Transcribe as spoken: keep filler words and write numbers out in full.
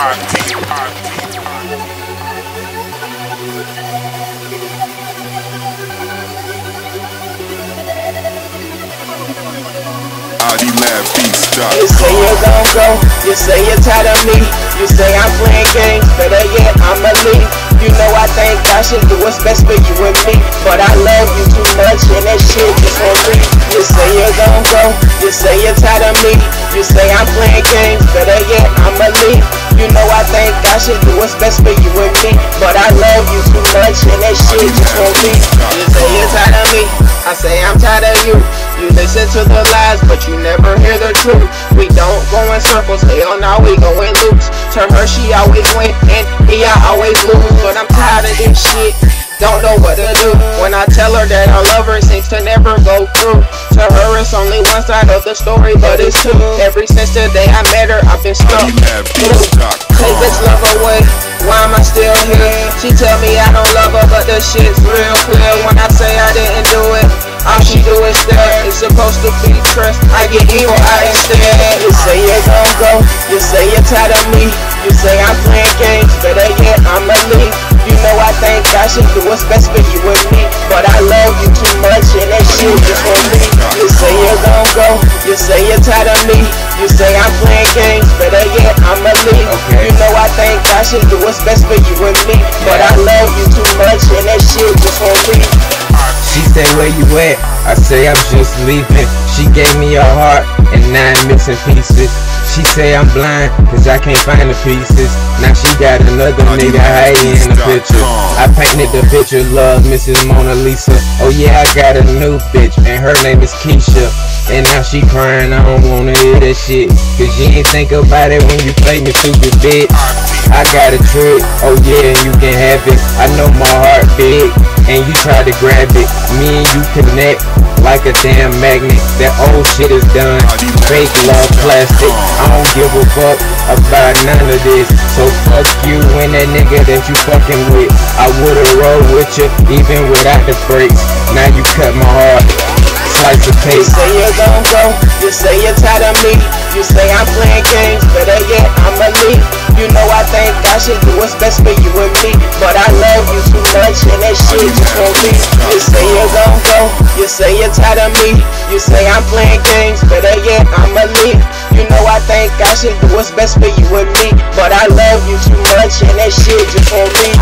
You say you're gon' go, you say you're tired of me. You say I'm playing games, better yet I'ma leave. You know I think I should do what's best for you and me, but I love you too much and that shit just won't leave. You say you're gon' go, you say you're tired of me. You say I'm playing games, better yet I'ma leave. You know I think I should do what's best for you and me, but I love you too much and that shit just won't leave. You say you're tired of me, I say I'm tired of you. You listen to the lies, but you never hear the truth. We don't go in circles, hell no, we going loose. To her she always win, and me I always lose. But I'm tired of this shit, don't know what to do. When I tell her that I love her, it seems to never go through. To her it's only one side of the story, but it's two. Ever since the day I met her, I've been stuck. Take this love away, why am I still here? She tell me I don't love her, but the shit's real clear. When I say I didn't do it, all she do is stare. It's supposed to be trust, I get evil, I instead. You say you're gon' go, you say you're tired of me. You say I'm playing games, better yet I'ma leave. You know I think I should do what's best for you and me, but I love you too much and that shit just won't leave. You say you're gon' go, you say you're tired of me. You say I'm playing games, better yet I'ma leave. Okay. You know I think I should do what's best for you and me, but I love you too much and that shit just won't leave. She say where you at? I say I'm just leaving. She gave me her heart and nine missing pieces. She say I'm blind cause I can't find the pieces. Now she got another nigga hiding in the picture. I painted the picture, love Missus Mona Lisa. Oh yeah, I got a new bitch and her name is Keisha. And now she crying, I don't wanna hear that shit, cause you ain't think about it when you play me, stupid bitch. I got a trick, oh yeah, you can have it. I know my heart big, and you try to grab it. Me and you connect like a damn magnet. That old shit is done, fake love, plastic. I don't give a fuck about none of this. So fuck you and that nigga that you fucking with. I would've rolled with you even without the brakes. Now you cut my heart, slice of cake. You say you're gon' go, you say you're tired of me. You say I'm playing games, better yet I'ma leave. You know I think I should do what's best for you and me, but I love you too much and that shit just won't leave. You say you're gon' go, you say you're tired of me. You say I'm playing games, better yet I'ma leave. You know I think I should do what's best for you and me, but I love you too much and that shit just won't leave.